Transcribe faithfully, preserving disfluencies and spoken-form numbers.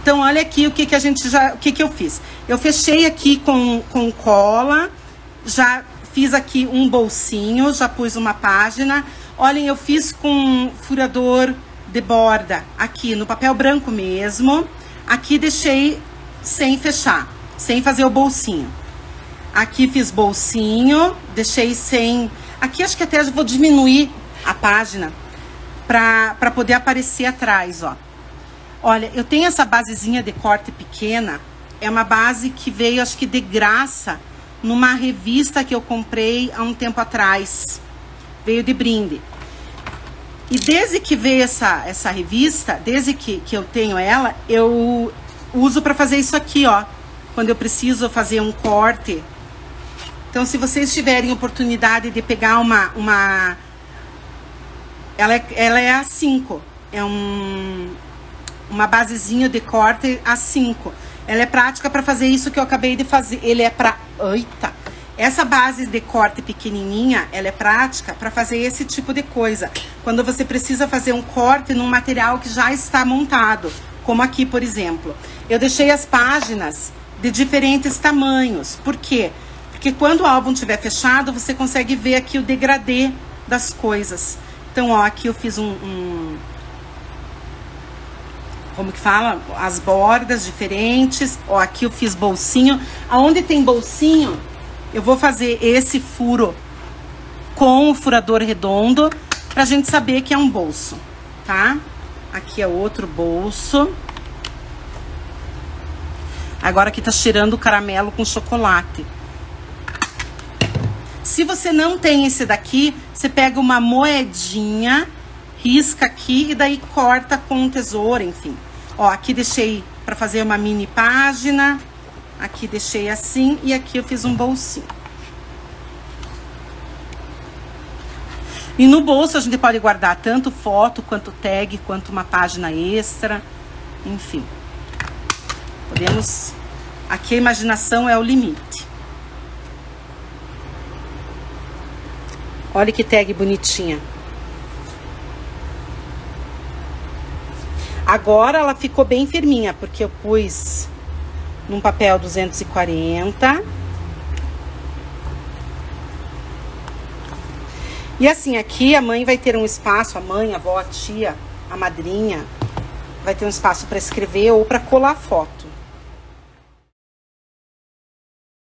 Então, olha aqui o que, que a gente já, o que, que eu fiz. Eu fechei aqui com, com cola, já fiz aqui um bolsinho, já pus uma página. Olhem, eu fiz com furador de borda aqui no papel branco mesmo. Aqui deixei sem fechar, sem fazer o bolsinho. Aqui fiz bolsinho, deixei sem... Aqui acho que até eu vou diminuir a página pra, pra poder aparecer atrás, ó. Olha, eu tenho essa basezinha de corte pequena. É uma base que veio, acho que de graça, numa revista que eu comprei há um tempo atrás. Veio de brinde. E desde que veio essa, essa revista, desde que, que eu tenho ela, eu uso pra fazer isso aqui, ó. Quando eu preciso fazer um corte. Então, se vocês tiverem oportunidade de pegar uma... uma ela, é, ela é A cinco. É um, uma basezinha de corte A cinco. Ela é prática para fazer isso que eu acabei de fazer. Ele é pra... Eita! Essa base de corte pequenininha, ela é prática para fazer esse tipo de coisa. Quando você precisa fazer um corte num material que já está montado. Como aqui, por exemplo. Eu deixei as páginas de diferentes tamanhos. Por quê? Porque quando o álbum estiver fechado, você consegue ver aqui o degradê das coisas. Então, ó, aqui eu fiz um... um como que fala? As bordas diferentes. Ó, aqui eu fiz bolsinho. Aonde tem bolsinho, eu vou fazer esse furo com o furador redondo pra gente saber que é um bolso, tá? Aqui é outro bolso. Agora aqui tá cheirando o caramelo com chocolate. Se você não tem esse daqui, você pega uma moedinha, risca aqui e daí corta com tesoura, enfim. Ó, aqui deixei pra fazer uma mini página. Aqui deixei assim e aqui eu fiz um bolsinho. E no bolso a gente pode guardar tanto foto, quanto tag, quanto uma página extra. Enfim. Podemos... Aqui a imaginação é o limite. Olha que tag bonitinha. Agora ela ficou bem firminha, porque eu pus num papel duzentos e quarenta. E assim, aqui a mãe vai ter um espaço, a mãe, a avó, a tia, a madrinha, vai ter um espaço para escrever ou para colar foto.